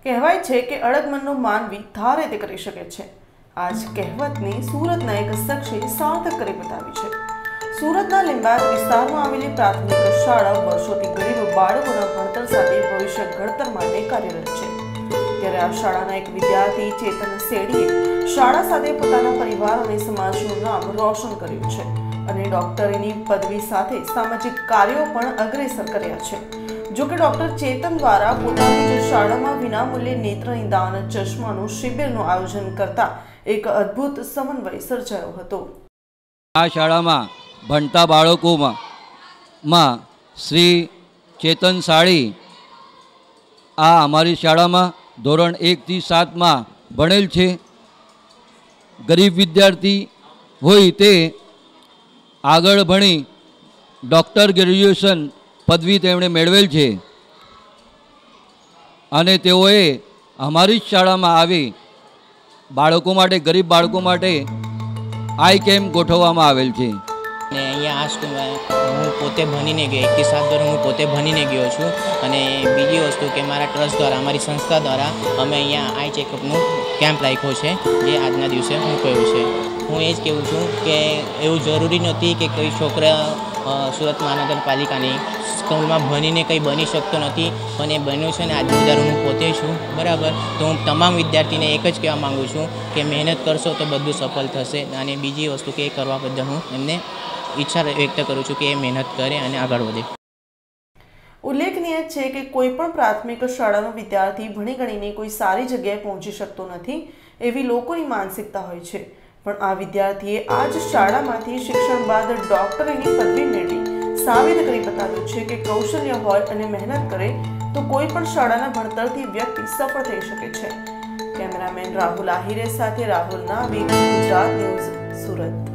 કહેવાય છે કે અડગમનનો માનવી ધારે તે કરી શકે છે। આ જ કહેવતને સુરતના એક શખ્સે સાર્થક કરી બતાવી છે। સુરતના લિમ્બાયત વિસ્તારમાં આવેલી પ્રાથમિક શાળા વર્ષોથી ગરીબ બાળકોના ભણતર સાથે ભવિષ્ય ઘડતર માટે કાર્યરત છે। ત્યારે આ શાળાના એક વિદ્યાર્થી ચેતન સેડીએ શાળા સાથે પોતાના પરિવાર અને સમાજનું નામ રોશન કર્યું છે અને ડોક્ટરીની પદવી સાથે સામાજિક કાર્યો પણ અગ્રેસર કર્યા છે। જો કે ડોક્ટર ચેતન દ્વારા પોતાની જ શાળામાં વિનામૂલ્યે નેત્ર નિદાન ચશ્માનું શિબિરનું આયોજન કરતા એક અદ્ભુત સમન્વય સર્જાયો હતો। આ શાળામાં ભણતા બાળકોમાં શ્રી ચેતન સાડી આ અમારી શાળામાં ધોરણ 1 થી 7 માં ભણેલ છે। ગરીબ વિદ્યાર્થી હોય તે આગળ ભણી ડૉક્ટર ગ્રેજ્યુએશન પદવી તેમણે મેળવેલ છે અને તેઓએ અમારી જ શાળામાં આવી બાળકો માટે ગરીબ બાળકો માટે આઈ કેમ્પ ગોઠવવામાં આવેલ છે। અને અહીંયા આ સ્કૂલમાં હું પોતે ભણીને ગયો 1 થી 7 ધોરણ હું પોતે ભણીને ગયો છું અને બીજી વસ્તુ કે મારા ટ્રસ્ટ દ્વારા અમારી સંસ્થા દ્વારા અમે અહીંયા આઈ ચેકઅપનું કેમ્પ રાખ્યો છે જે આજના દિવસે હું કહ્યું છે। હું એ જ કહેવું છું કે એવું જરૂરી નથી કે કોઈ છોકરા સુરત મહાનગરપાલિકાની સ્કૂલમાં ભણીને કંઈ બની શકતો નથી પણ એ બન્યું છે ને આજનું ઉદાહરણ હું પોતે છું બરાબર। તો હું તમામ વિદ્યાર્થીને એક જ કહેવા માગું છું કે મહેનત કરશો તો બધું સફળ થશે અને બીજી વસ્તુ કે એ કરવા બદલ હું એમને ઈચ્છા વ્યક્ત કરું છું કે એ મહેનત કરે અને આગળ વધે। ઉલ્લેખનીય છે કે કોઈ પણ પ્રાથમિક શાળાનો વિદ્યાર્થી ભણી ગણીને કોઈ સારી જગ્યાએ પહોંચી શકતો નથી એવી લોકોની માનસિકતા હોય છે, પણ આ વિદ્યાર્થીએ આ જ શાળામાંથી શિક્ષણ બાદ ડોક્ટરીની પદવી મેળવી સાબિત કરી બતાવ્યું છે કે કૌશલ્ય હોય અને મહેનત કરે તો કોઈ પણ શાળાના ભણતરથી વ્યક્તિ સફળ થઈ શકે છે। કેમેરામેન રાહુલ આહિરે સાથે રાહુલ નાવી, ગુજરાત ન્યૂઝ, સુરત।